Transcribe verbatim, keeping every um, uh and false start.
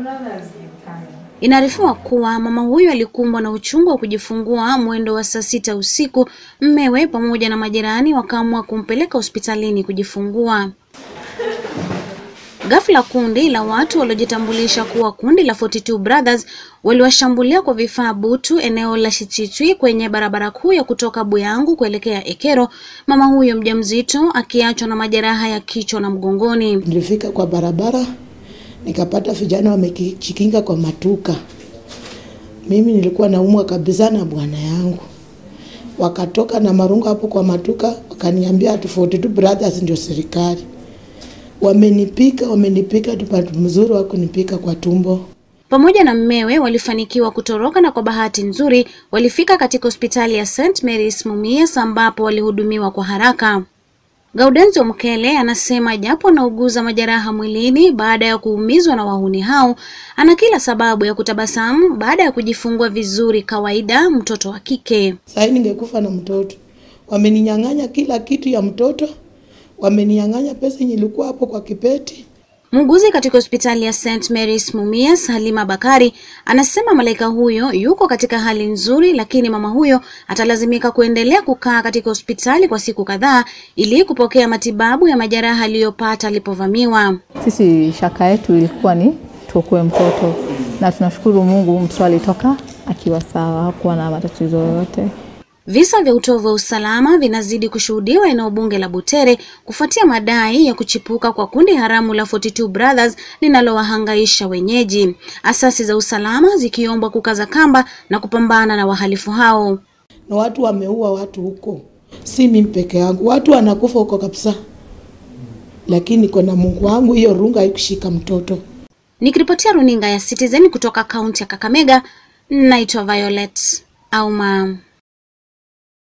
Inaarifiwa kuwa mama huyo alikumbwa na uchungu wa kujifungua mwendo wa saa sita usiku. Mmewe pamoja na majirani wakaamua kumpeleka hospitalini kujifungua. Ghafla kundi la watu waliojitambulisha kuwa kundi la arobaini na mbili Brothers waliwashambulia kwa vifaa butu eneo la Shititwi kwenye barabara kuu ya kutoka Buyangu kuelekea Ekero, mama huyo mjamzito akiachwa na majeraha ya kichwa na mgongoni. Nilifika kwa barabara nikapata vijana wamejikinga kwa matuka. Mimi nilikuwa naumwa kabisa na bwana yangu. Wakatoka na marungu hapo kwa matuka wakaniambia ati arobaini na mbili Brothers ndio serikali. Wamenipika, wamenipika tupatu mzuri wa kunipika kwa tumbo. Pamoja na mmewe walifanikiwa kutoroka na kwa bahati nzuri walifika katika hospitali ya St Marys Mumias ambapo walihudumiwa kwa haraka. Gaudenzo Mkele anasema japo anauguza majeraha mwilini baada ya kuumizwa na wahuni hao, ana kila sababu ya kutabasamu baada ya kujifungua vizuri kawaida mtoto wa kike. Sasa ningekufa na mtoto. Wameninyang'anya kila kitu ya mtoto. Wameninyang'anya pesa nilikuwa hapo kwa kipeti. Muuguzi katika hospitali ya St Marys Mumias, Halima Bakari, anasema malaika huyo yuko katika hali nzuri, lakini mama huyo atalazimika kuendelea kukaa katika hospitali kwa siku kadhaa ili kupokea matibabu ya majeraha aliyopata alipovamiwa. Sisi shaka yetu ilikuwa ni tuokoe mtoto, na tunashukuru Mungu mtoto alitoka akiwa sawa, hakuwa na matatizo yoyote. Visa vya utovu wa usalama vinazidi kushuhudiwa eneo bunge la Butere kufuatia madai ya kuchipuka kwa kundi haramu la arobaini na mbili Brothers linalowahangaisha wenyeji. Asasi za usalama zikiombwa kukaza kamba na kupambana na wahalifu hao. Na watu wameua watu huko. Si mimi peke yangu. Watu wanakufa huko kabisa. Lakini kuna Mungu wangu hiyo runga haikushika mtoto. Nikiripotia runinga ya Citizen kutoka kaunti ya Kakamega, naitwa Violet Auma.